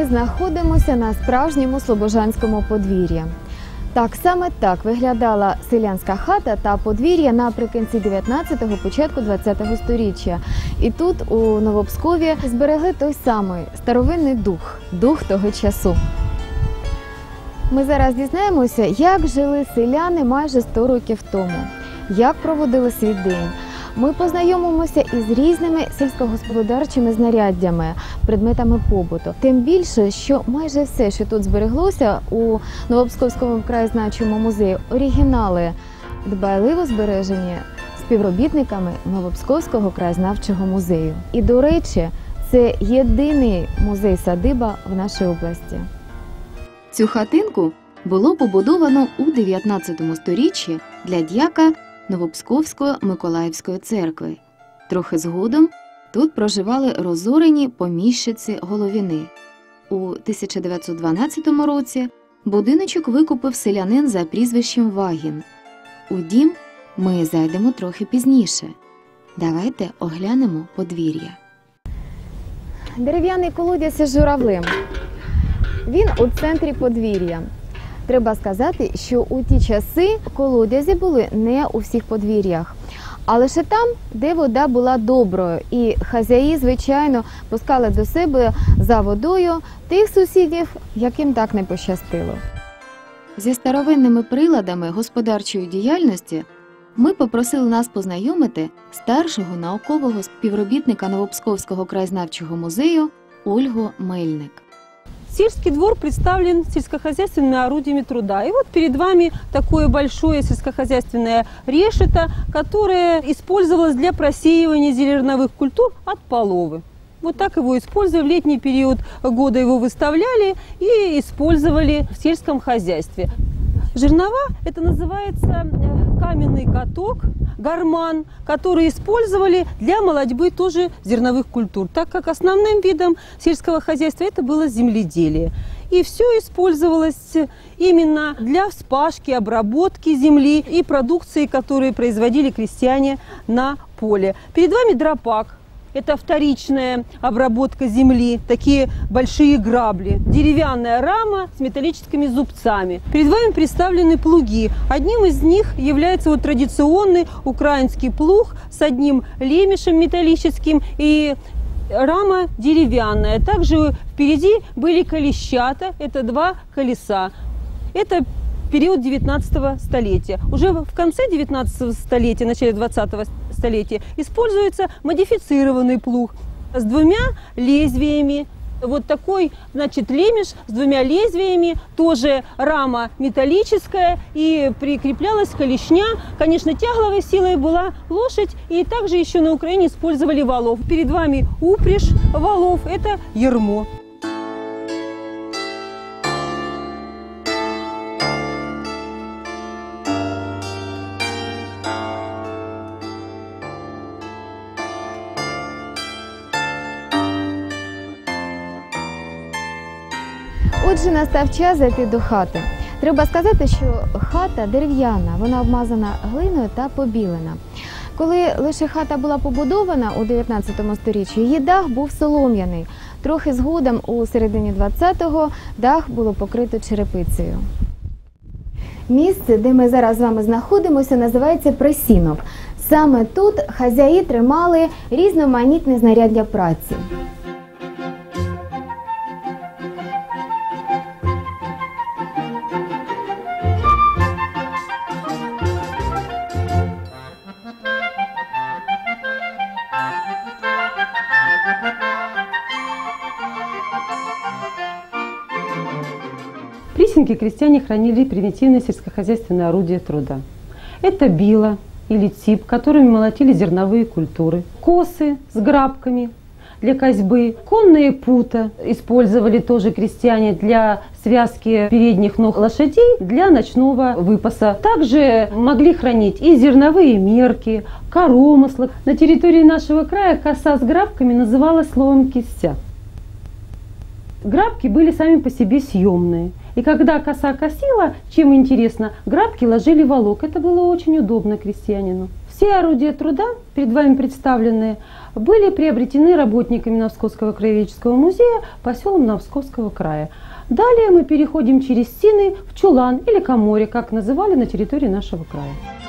ми знаходимося на справжньому слобожанському подвір'ї. Так, саме так виглядала селянська хата та подвір'я наприкінці 19-го, початку 20-го сторіччя. І тут, у Новопскові, зберегли той самий старовинний дух того часу. Ми зараз дізнаємося, як жили селяни майже 100 років тому, як проводили свій день. Ми познайомимося із різними сільськогосподарчими знаряддями, предметами побуту. Тим більше, що майже все, що тут збереглося у Новопсковському краєзнавчому музеї, оригінали, дбайливо збережені співробітниками Новопсковського краєзнавчого музею. І, до речі, це єдиний музей-садиба в нашій області. Цю хатинку було побудовано у 19 сторіччі для дяка Новопсковської Миколаївської церкви. Трохи згодом тут проживали розорені поміщиці Головіни. У 1912 році будиночок викупив селянин за прізвищем Вагін. У дім ми зайдемо трохи пізніше. Давайте оглянемо подвір'я. Дерев'яний колодязь із журавлем. Він у центрі подвір'я. Треба сказати, що у ті часи колодязі були не у всіх подвір'ях, а лише там, де вода була доброю, і хазяї, звичайно, пускали до себе за водою тих сусідів, яким так не пощастило. Зі старовинними приладами господарчої діяльності ми попросили нас познайомити старшого наукового співробітника Новопсковського краєзнавчого музею Ольгу Мельник. Сельский двор представлен сельскохозяйственными орудиями труда. И вот перед вами такое большое сельскохозяйственное решето, которое использовалось для просеивания зерновых культур от половы. Вот так его использовали, в летний период года его выставляли и использовали в сельском хозяйстве. Жернова – это называется каменный каток, гарман, который использовали для молодьбы тоже зерновых культур, так как основным видом сельского хозяйства это было земледелие. И все использовалось именно для вспашки, обработки земли и продукции, которые производили крестьяне на поле. Перед вами дропак. Это вторичная обработка земли, такие большие грабли. Деревянная рама с металлическими зубцами. Перед вами представлены плуги. Одним из них является вот традиционный украинский плуг с одним лемешем металлическим и рама деревянная. Также впереди были колещата, это 2 колеса. Это период 19 столетия. Уже в конце 19 столетия, начале 20 столетия используется модифицированный плуг с 2 лезвиями. Вот такой, значит, лемеш с 2 лезвиями, тоже рама металлическая, и прикреплялась колешня. Конечно, тягловой силой была лошадь, и также еще на Украине использовали валов. Перед вами упряжь валов, это ярмо. Отже, настав час зайти до хати. Треба сказати, що хата дерев'яна, вона обмазана глиною та побілена. Коли лише хата була побудована у 19 сторіччі, її дах був солом'яний. Трохи згодом, у середині 20-го, дах було покрито черепицею. Місце, де ми зараз з вами знаходимося, називається присінок. Саме тут хазяї тримали різноманітне знаряддя праці. В присенке крестьяне хранили примитивные сельскохозяйственные орудия труда. Это била или тип, которыми молотили зерновые культуры, косы с грабками для косьбы, конные пута использовали тоже крестьяне для связки передних ног лошадей для ночного выпаса. Также могли хранить и зерновые мерки, коромыслы. На территории нашего края коса с грабками называлась словом кистя. Грабки были сами по себе съемные. И когда коса косила, чем интересно, грабки ложили в волок. Это было очень удобно крестьянину. Все орудия труда, перед вами представленные, были приобретены работниками Новсковского краеведческого музея по селам Новсковского края. Далее мы переходим через Сины в Чулан или Каморе, как называли на территории нашего края.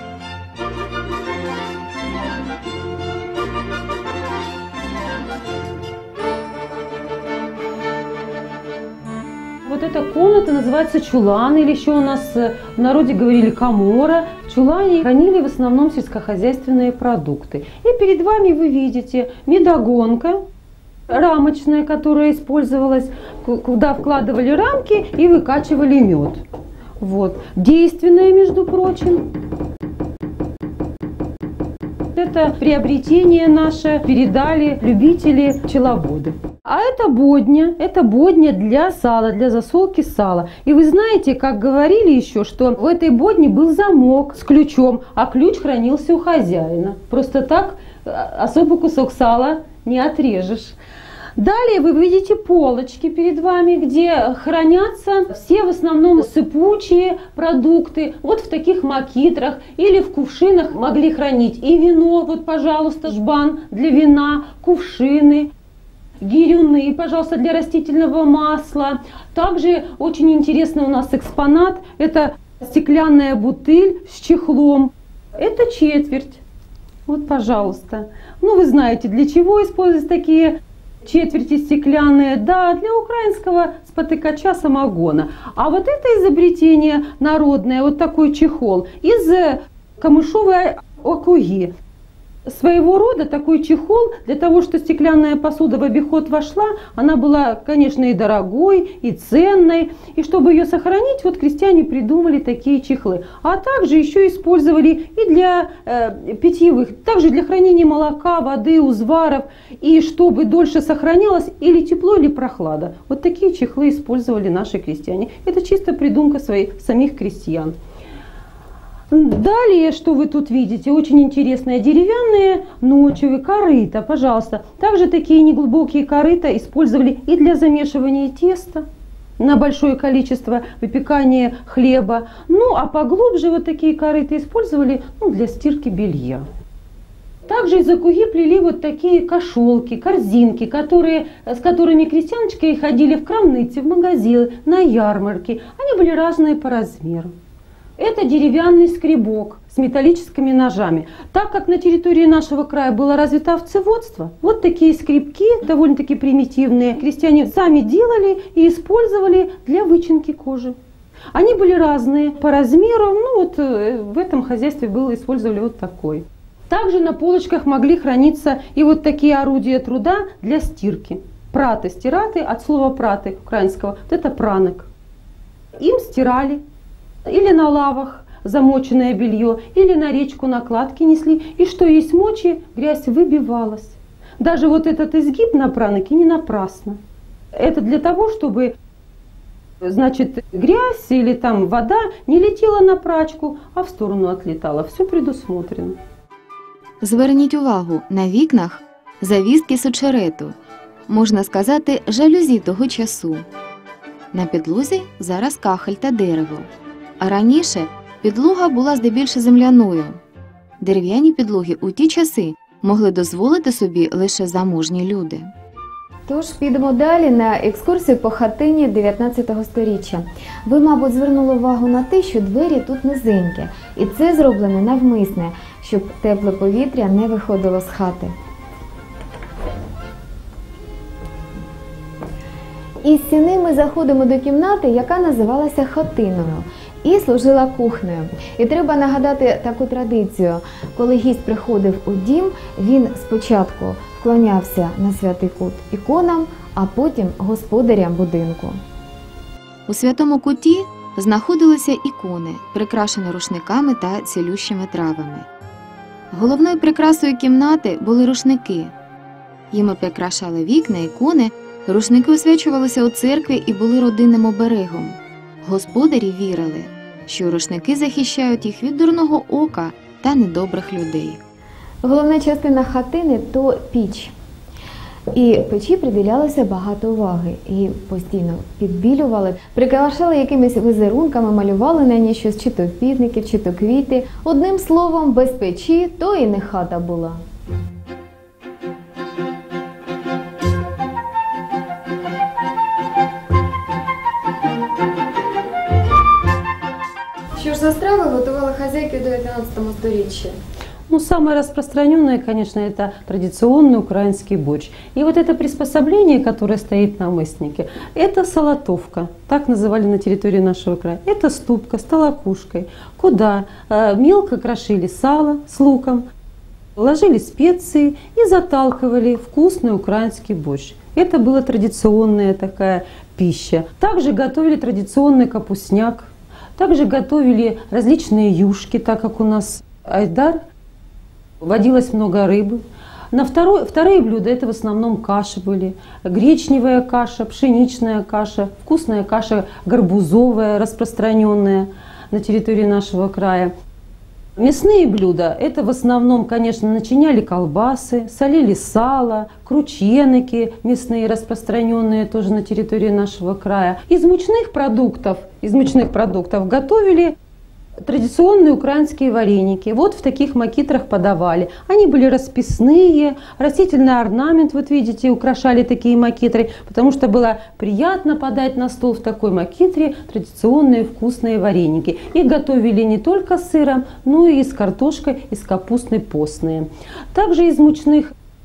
Вот эта комната называется чулан, или еще у нас в народе говорили камора. В чулане хранили в основном сельскохозяйственные продукты. И перед вами вы видите медогонка рамочная, которая использовалась, куда вкладывали рамки и выкачивали мед. Вот. Действенная, между прочим. Это приобретение наше передали любители пчеловоды. А это бодня для сала, для засолки сала. И вы знаете, как говорили еще, что в этой бодне был замок с ключом, а ключ хранился у хозяина. Просто так особый кусок сала не отрежешь. Далее вы видите полочки перед вами, где хранятся все в основном сыпучие продукты. Вот в таких макитрах или в кувшинах могли хранить и вино, вот, пожалуйста, жбан для вина, кувшины, гирюны, пожалуйста, для растительного масла. Также очень интересный у нас экспонат – это стеклянная бутыль с чехлом. Это четверть. Вот, пожалуйста. Ну, вы знаете, для чего используются такие четверти стеклянные, да, для украинского спотыкача самогона. А вот это изобретение народное, вот такой чехол из камышовой окуги. Своего рода такой чехол, для того, чтобы стеклянная посуда в обиход вошла, она была, конечно, и дорогой, и ценной. И чтобы ее сохранить, вот крестьяне придумали такие чехлы. А также еще использовали и для питьевых, также для хранения молока, воды, узваров. И чтобы дольше сохранялось или тепло, или прохлада. Вот такие чехлы использовали наши крестьяне. Это чисто придумка самих крестьян. Далее, что вы тут видите, очень интересные деревянные ночевые корыта, пожалуйста. Также такие неглубокие корыта использовали и для замешивания теста на большое количество выпекания хлеба. Ну, а поглубже вот такие корыта использовали для стирки белья. Также из окуги плели вот такие кошелки, корзинки, с которыми крестьяночки ходили в крамницы, в магазины, на ярмарки. Они были разные по размеру. Это деревянный скребок с металлическими ножами. Так как на территории нашего края было развито овцеводство, вот такие скребки, довольно-таки примитивные, крестьяне сами делали и использовали для вычинки кожи. Они были разные по размеру, в этом хозяйстве использовали вот такой. Также на полочках могли храниться и вот такие орудия труда для стирки. Праты, стираты, от слова праты украинского, вот это пранок. Им стирали. Или на лавах замоченное белье, или на речку накладки несли. И что есть мочи, грязь выбивалась. Даже вот этот изгиб на праноке не напрасно. Это для того, чтобы, грязь или там вода не летела на прачку, а в сторону отлетала. Все предусмотрено. Зверніть увагу, на вікнах завіски з очерету, можна сказати, жалюзі того часу. На підлозі зараз кахель та дерево. А раніше підлога була здебільшого земляною. Дерев'яні підлоги у ті часи могли дозволити собі лише заможні люди. Тож підемо далі на екскурсію по хатині 19 сторіччя. Ви, мабуть, звернули увагу на те, що двері тут низенькі. І це зроблено навмисне, щоб тепле повітря не виходило з хати. Із стіни ми заходимо до кімнати, яка називалася хатиною і служила кухнею. І треба нагадати таку традицію. Коли гість приходив у дім, він спочатку вклонявся на святий кут іконам, а потім господарям будинку. У святому куті знаходилися ікони, прикрашені рушниками та цілющими травами. Головною прикрасою кімнати були рушники. Їми прикрашали вікна, ікони, рушники освячувалися у церкві і були родинним оберегом. Господарі вірили, що рушники захищають їх від дурного ока та недобрих людей. Головна частина хатини – то піч. І печі приділялося багато уваги, і постійно підбілювали, прикрашали якимись візерунками, малювали на ній щось, чи то півників, чи то квіти. Одним словом, без печі то і не хата була. Що ж за страви готували хазяйки у 19 сторіччі? Ну, самое распространенное, конечно, это традиционный украинский борщ. И вот это приспособление, которое стоит на мыснике, это солотовка, так называли на территории нашего края. Это ступка с толокушкой, куда мелко крошили сало с луком, ложили специи и заталкивали вкусный украинский борщ. Это была традиционная такая пища. Также готовили традиционный капустняк, также готовили различные юшки, так как у нас айдар, водилось много рыбы. Вторые блюда это в основном каши были. Гречневая каша, пшеничная каша, вкусная каша горбузовая, распространенная на территории нашего края. Мясные блюда это в основном, конечно, начиняли колбасы, солили сало, крученики мясные, распространенные тоже на территории нашего края. Из мучных продуктов готовили традиционные украинские вареники. Вот в таких макитрах подавали. Они были расписные, растительный орнамент, вот видите, украшали такие макитры, потому что было приятно подать на стол в такой макитре традиционные вкусные вареники. Их готовили не только с сыром, но и с картошкой, и с капустной постные. Также из муки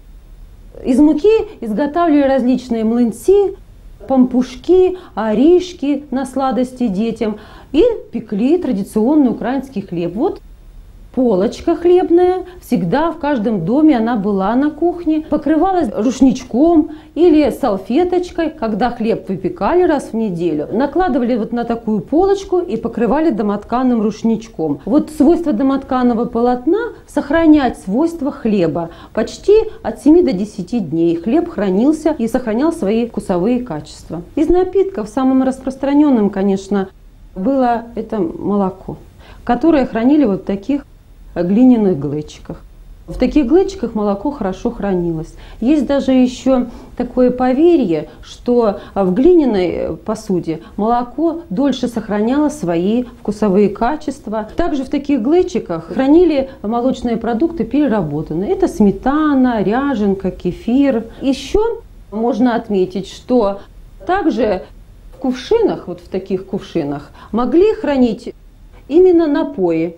изготавливали различные млынцы, пампушки, оришки на сладости детям и пекли традиционный украинский хлеб. Вот полочка хлебная, всегда в каждом доме она была на кухне, покрывалась рушничком или салфеточкой, когда хлеб выпекали раз в неделю, накладывали вот на такую полочку и покрывали домотканым рушничком. Вот свойство домотканого полотна – сохранять свойства хлеба почти от 7 до 10 дней. Хлеб хранился и сохранял свои вкусовые качества. Из напитков самым распространенным, конечно, было это молоко, которое хранили вот в таких глиняных глечиках. В таких глечиках молоко хорошо хранилось. Есть даже еще такое поверье, что в глиняной посуде молоко дольше сохраняло свои вкусовые качества. Также в таких глечиках хранили молочные продукты переработанные. Это сметана, ряженка, кефир. Еще можно отметить, что также в кувшинах, вот в таких кувшинах, могли хранить именно напои.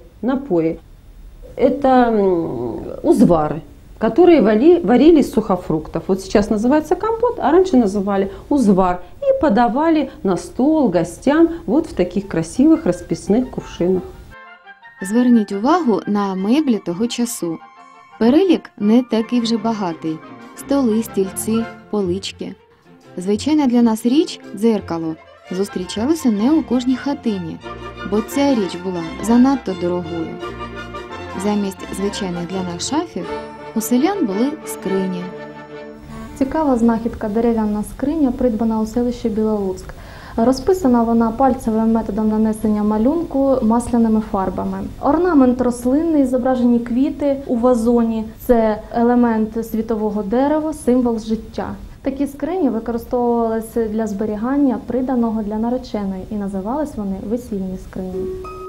Это узвары, которые варили из сухофруктов. Вот сейчас называется компот, а раньше называли узвар. И подавали на стол гостям вот в таких красивых розписних кувшинах. Зверніть увагу на меблі того часу. Перелік не такий вже багатий. Столи, стільці, полички. Звичайна для нас річ – дзеркало. Зустрічалося не у кожній хатині, бо ця річ була занадто дорогою. Замість звичайних для нас шафів у селян були скрині. Цікава знахідка – дерев'яна скриня, придбана у селищі Білолуцьк. Розписана вона пальцевим методом нанесення малюнку масляними фарбами. Орнамент рослинний, зображені квіти у вазоні – це елемент світового дерева, символ життя. Такі скрині використовувалися для зберігання приданого для нареченої і називались вони весільні скрині.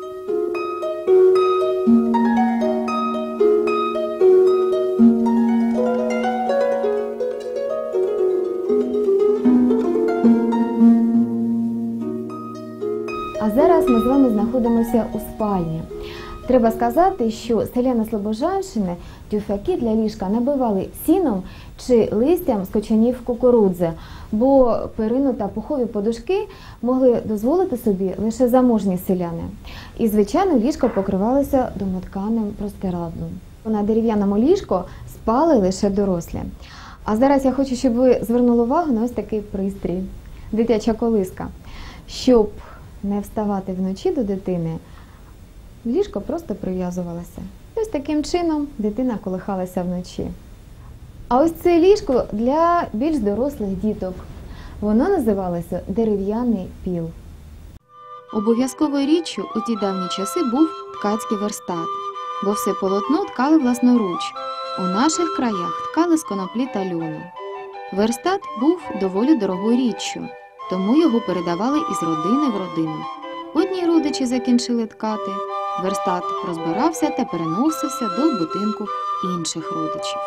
А зараз ми з вами знаходимося у спальні. Треба сказати, що селяни Слобожанщини тюфяки для ліжка набивали сіном чи листям з кочанів кукурудзи, бо перину та пухові подушки могли дозволити собі лише заможні селяни. І, звичайно, ліжко покривалося домотканим простирадлом. На дерев'яному ліжку спали лише дорослі. А зараз я хочу, щоб ви звернули увагу на ось такий пристрій – дитяча колиска. Щоб не вставати вночі до дитини, ліжко просто прив'язувалося. Ось таким чином дитина колихалася вночі. А ось це ліжко для більш дорослих діток. Воно називалося дерев'яний піл. Обов'язковою річчю у ті давні часи був ткацький верстат, бо все полотно ткали власноруч. У наших краях ткали з коноплі та льону. Верстат був доволі дорогою річчю, тому його передавали із родини в родину. Одні родичі закінчили ткати, верстат розбирався та переносився до будинку інших родичів.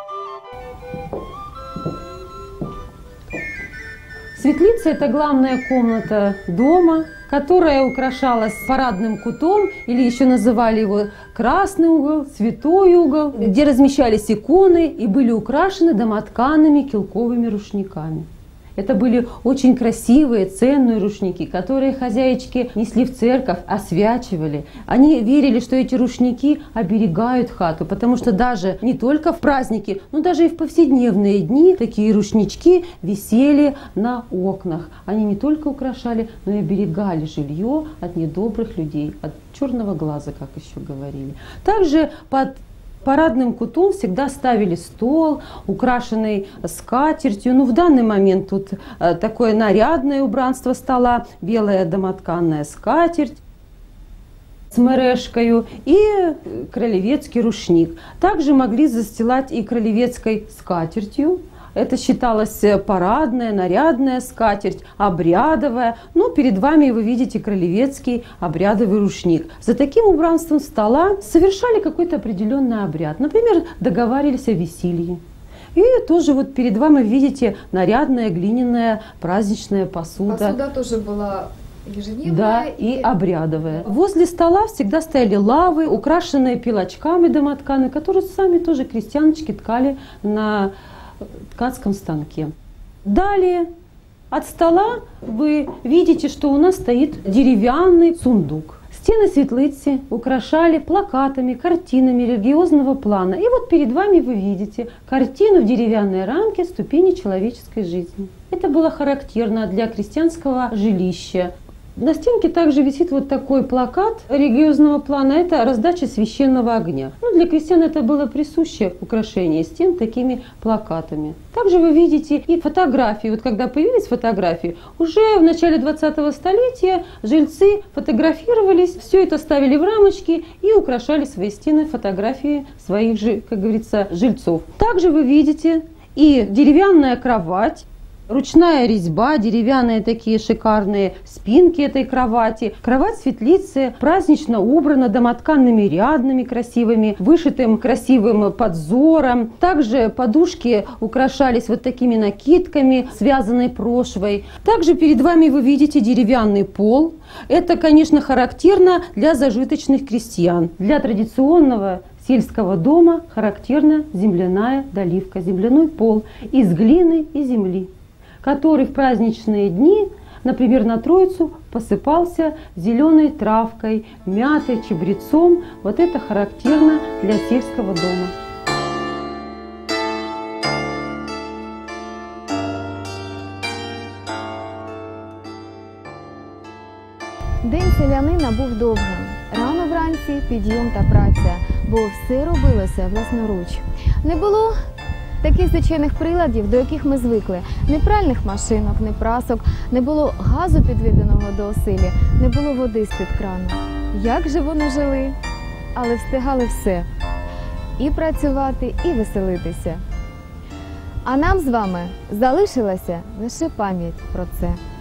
Светлица – это главная комната дома, которая украшалась парадным кутом, или еще называли его красный угол, святой угол, где размещались иконы и были украшены домотканными килковыми рушниками. Это были очень красивые, ценные рушники, которые хозяечки несли в церковь, освячивали. Они верили, что эти рушники оберегают хату, потому что даже не только в праздники, но даже и в повседневные дни такие рушнички висели на окнах. Они не только украшали, но и оберегали жилье от недобрых людей, от черного глаза, как еще говорили. Также под парадным кутом всегда ставили стол, украшенный скатертью. Ну, в данный момент тут такое нарядное убранство стола, белая домотканная скатерть с мережкою и кролевецкий рушник. Также могли застилать и кролевецкой скатертью. Это считалось парадная, нарядная скатерть, обрядовая. Но перед вами вы видите кролевецкий обрядовый рушник. За таким убранством стола совершали какой-то определенный обряд. Например, договаривались о веселье. И тоже вот перед вами видите нарядная глиняная праздничная посуда. Посуда тоже была ежедневная. Да, и обрядовая. Возле стола всегда стояли лавы, украшенные пилочками домотканы, которые сами тоже крестьяночки ткали на ткацком станке. Далее от стола вы видите, что у нас стоит деревянный сундук. Стены светлицы украшали плакатами, картинами религиозного плана. И вот перед вами вы видите картину в деревянной рамке «Ступени человеческой жизни». Это было характерно для крестьянского жилища. На стенке также висит вот такой плакат религиозного плана. Это раздача священного огня. Ну, для крестьян это было присуще украшение стен такими плакатами. Также вы видите и фотографии. Вот когда появились фотографии, уже в начале 20-го столетия жильцы фотографировались, все это ставили в рамочки и украшали свои стены фотографии своих же, как говорится, жильцов. Также вы видите и деревянная кровать, ручная резьба, деревянные такие шикарные спинки этой кровати. Кровать светлицы празднично убрана домотканными рядными красивыми, вышитым красивым подзором. Также подушки украшались вот такими накидками, связанной прошвой. Также перед вами вы видите деревянный пол. Это, конечно, характерно для зажиточных крестьян. Для традиционного сельского дома характерна земляная доливка, земляной пол из глины и земли, который в праздничные дни, например, на Троицу, посыпался зеленой травкой, мятой, чабрецом. Вот это характерно для сельского дома. День селянина був довгим. Рано вранці підйом та праця, бо все робилося власноруч. Не було таких звичайних приладів, до яких ми звикли. Ні пральних машинок, ні прасок, не було газу підведеного до оселі, не було води з-під крану. Як же вони жили? Але встигали все. І працювати, і веселитися. А нам з вами залишилася лише пам'ять про це.